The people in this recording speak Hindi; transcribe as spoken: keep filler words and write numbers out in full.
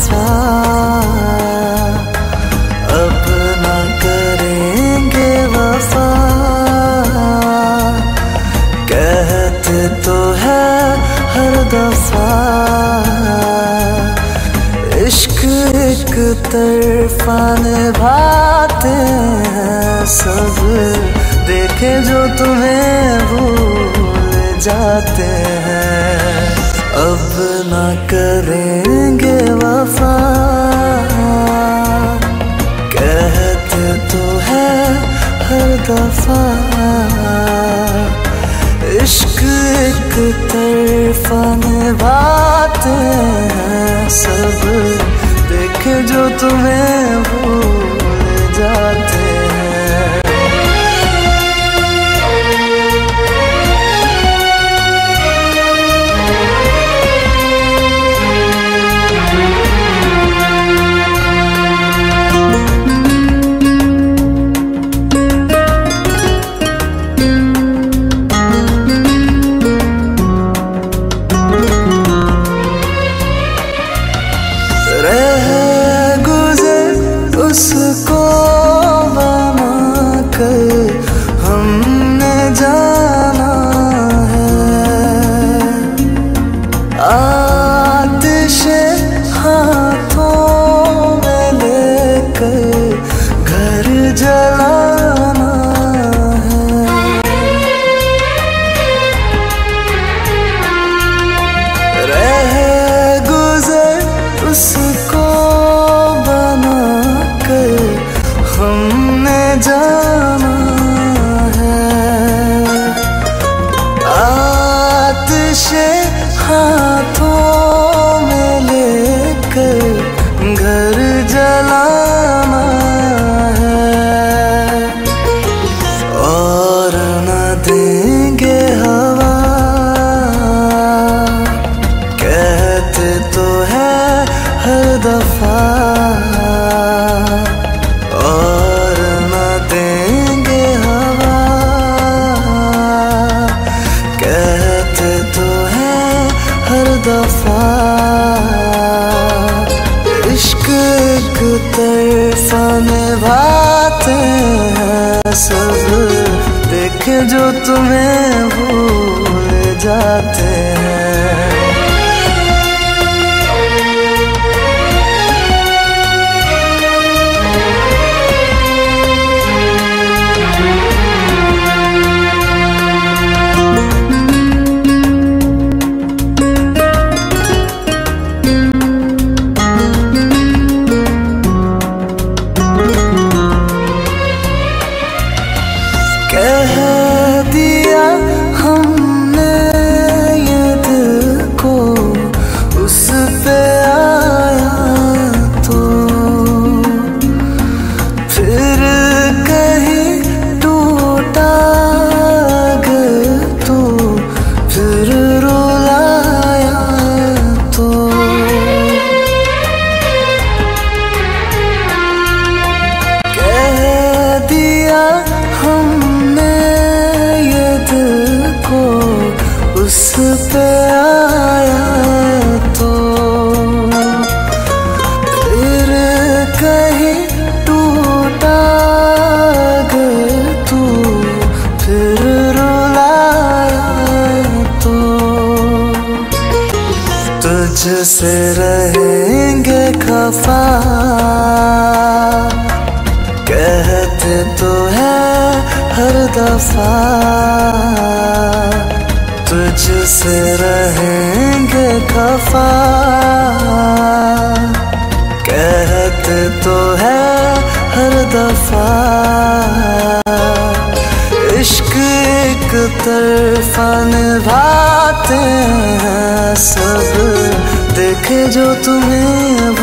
दफा अब ना करेंगे वफा। कहते तो है हर दफा इश्क एक तरफा निभाते हैं सब, देखे जो तुम्हें भूल जाते हैं। अब ना करेंगे वफा कहते तो है हर दफा इश्क एक तरफा निभाते हैं सब, देखे जो तुम्हें भूल जाते हैं। उसको बना कर हमने जाना है, आतिशे हाथों में लेकर घर जलाना है। रह गुजर उसको हमने जाना है, आतिशे हाथों में लेकर घर जलाना है। और न देंगे हवा कहते तो है हर दफा, और न देंगे हवा कहते तो है हर दफा इश्क एक तरफा निभाते हैं सब, देखे जो तुम्हें भूल जाते हैं। कह दिया हमने ये दिल को उस पे आया तो, फिर कहीं टूटा अगर तो फिर रुलाया तो। कह दिया हमने ये दिल को उस पे आया तो, फिर कहीं टूटा अगर तू फिर रुलाया तो। तुझसे रहेंगे खफा कहते तो है हर दफा, तुझसे रहेंगे खफा कहते तो है हर दफा इश्क एक तरफा निभाते हैं सब, देखे जो तुम्हें